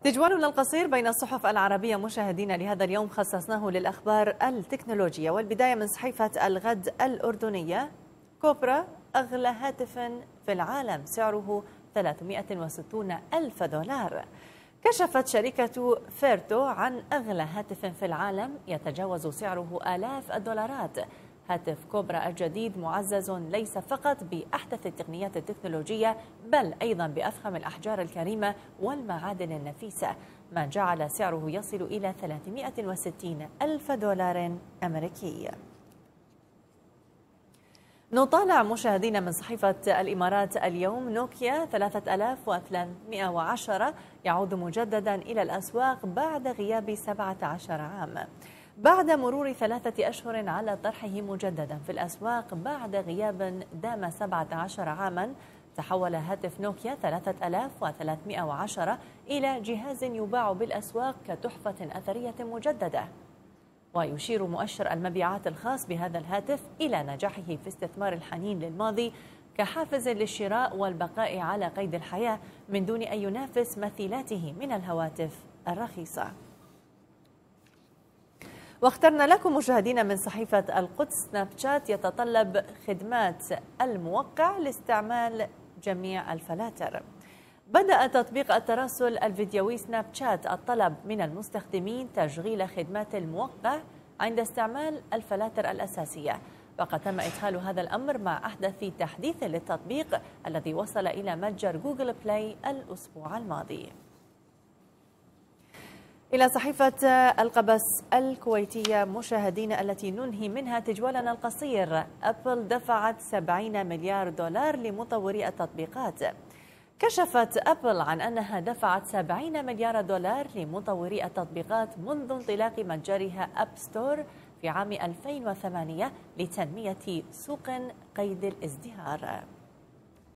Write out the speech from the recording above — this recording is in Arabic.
تجوالنا القصير بين الصحف العربية مشاهدينا لهذا اليوم خصصناه للأخبار التكنولوجية، والبداية من صحيفة الغد الأردنية. كوبرا أغلى هاتف في العالم سعره 360 ألف دولار. كشفت شركة فيرتو عن أغلى هاتف في العالم يتجاوز سعره آلاف الدولارات. هاتف كوبرا الجديد معزز ليس فقط بأحدث التقنيات التكنولوجية بل أيضا بأفخم الأحجار الكريمة والمعادن النفيسة، ما جعل سعره يصل إلى 360 ألف دولار أمريكي. نطالع مشاهدينا من صحيفة الإمارات اليوم. نوكيا 3310 يعود مجددا إلى الأسواق بعد غياب 17 عام. بعد مرور 3 أشهر على طرحه مجددا في الأسواق بعد غياب دام 17 عاما، تحول هاتف نوكيا 3310 إلى جهاز يباع بالأسواق كتحفة أثرية مجددة. ويشير مؤشر المبيعات الخاص بهذا الهاتف إلى نجاحه في استثمار الحنين للماضي كحافز للشراء والبقاء على قيد الحياة من دون أن ينافس مثيلاته من الهواتف الرخيصة. واخترنا لكم مشاهدينا من صحيفة القدس. سناب شات يتطلب خدمات الموقع لاستعمال جميع الفلاتر. بدأ تطبيق التراسل الفيديوي سناب شات الطلب من المستخدمين تشغيل خدمات الموقع عند استعمال الفلاتر الأساسية، وقد تم إدخال هذا الأمر مع أحدث تحديث للتطبيق الذي وصل إلى متجر جوجل بلاي الأسبوع الماضي. إلى صحيفة القبس الكويتية مشاهدين التي ننهي منها تجوالنا القصير. أبل دفعت 70 مليار دولار لمطوري التطبيقات. كشفت أبل عن أنها دفعت 70 مليار دولار لمطوري التطبيقات منذ انطلاق متجرها أب ستور في عام 2008 لتنمية سوق قيد الازدهار.